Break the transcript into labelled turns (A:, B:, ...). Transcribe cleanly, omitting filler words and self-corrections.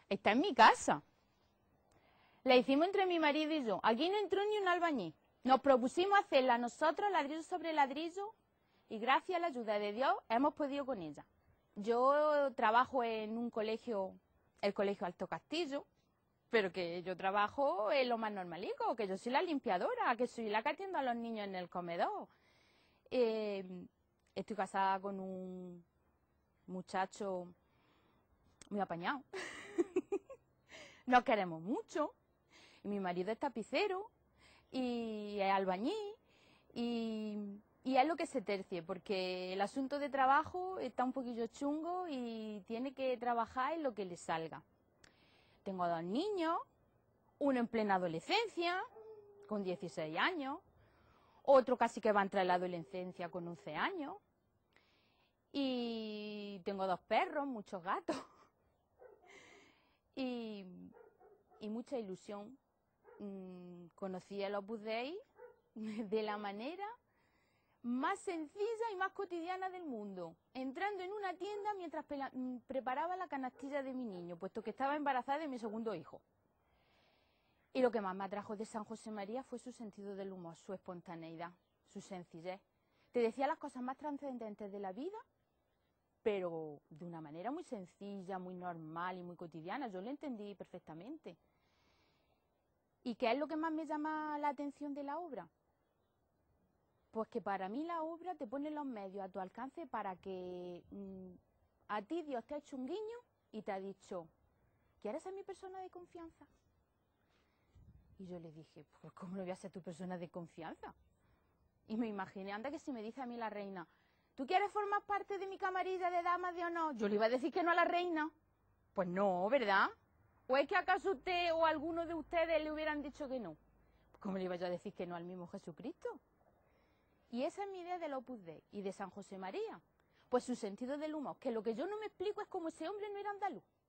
A: Está en mi casa. La hicimos entre mi marido y yo. Aquí no entró ni un albañil. Nos propusimos hacerla nosotros, ladrillo sobre ladrillo, y gracias a la ayuda de Dios hemos podido con ella. Yo trabajo en un colegio, el Colegio Alto Castillo, pero que yo trabajo en lo más normalico, que yo soy la limpiadora, que soy la que atiendo a los niños en el comedor. Estoy casada con un muchacho muy apañado. Nos queremos mucho. Y mi marido es tapicero y es albañil y es lo que se tercie, porque el asunto de trabajo está un poquillo chungo y tiene que trabajar en lo que le salga. Tengo 2 niños, uno en plena adolescencia, con 16 años, otro casi que va a entrar en la adolescencia con 11 años, y tengo 2 perros, muchos gatos, y mucha ilusión. Conocí el Opus Dei de la manera más sencilla y más cotidiana del mundo, entrando en una tienda mientras preparaba la canastilla de mi niño, puesto que estaba embarazada de mi segundo hijo. Y lo que más me atrajo de San José María fue su sentido del humor, su espontaneidad, su sencillez. Te decía las cosas más trascendentes de la vida, pero de una manera muy sencilla, muy normal y muy cotidiana. Yo lo entendí perfectamente. ¿Y qué es lo que más me llama la atención de la obra? Pues que para mí la obra te pone los medios a tu alcance para que a ti Dios te ha hecho un guiño y te ha dicho, ¿quieres ser mi persona de confianza? Y yo le dije, pues ¿cómo no voy a ser tu persona de confianza? Y me imaginé, anda que si me dice a mí la reina, ¿tú quieres formar parte de mi camarilla de damas de honor? Yo le iba a decir que no a la reina. Pues no, ¿verdad? ¿O es que acaso usted o alguno de ustedes le hubieran dicho que no? Pues ¿cómo le iba yo a decir que no al mismo Jesucristo? Y esa es mi idea del Opus Dei y de San José María. Pues su sentido del humor, que lo que yo no me explico es cómo ese hombre no era andaluz.